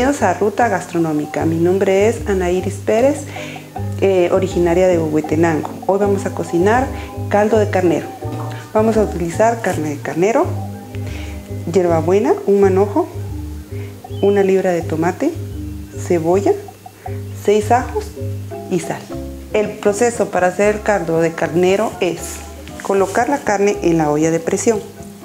Bienvenidos a Ruta Gastronómica. Mi nombre es Ana Iris Pérez, originaria de Huehuetenango. Hoy vamos a cocinar caldo de carnero. Vamos a utilizar carne de carnero, hierbabuena, un manojo, 1 libra de tomate, cebolla, 6 ajos y sal. El proceso para hacer el caldo de carnero es colocar la carne en la olla de presión.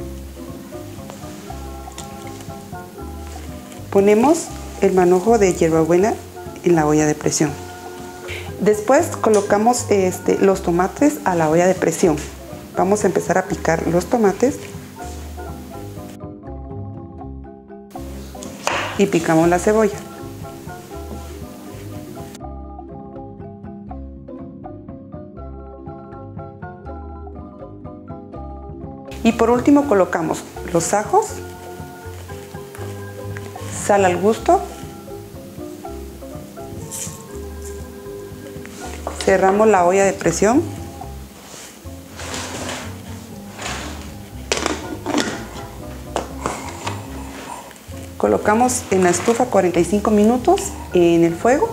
Ponemos el manojo de hierbabuena en la olla de presión. Después colocamos los tomates a la olla de presión. Vamos a empezar a picar los tomates y picamos la cebolla. Y por último colocamos los ajos, sal al gusto, cerramos la olla de presión colocamos en la estufa 45 minutos en el fuego.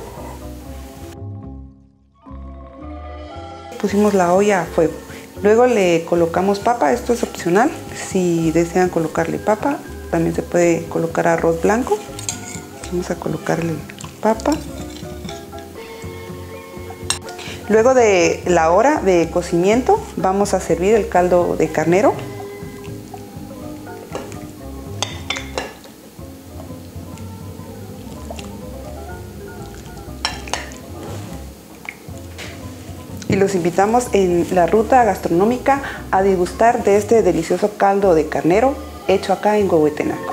Pusimos la olla a fuego. Luego le colocamos papa, esto es opcional. Si desean colocarle papa, también se puede colocar arroz blanco. Vamos a colocarle papa. Luego de la hora de cocimiento, vamos a servir el caldo de carnero. Y los invitamos en la ruta gastronómica a degustar de este delicioso caldo de carnero hecho acá en Huehuetenango.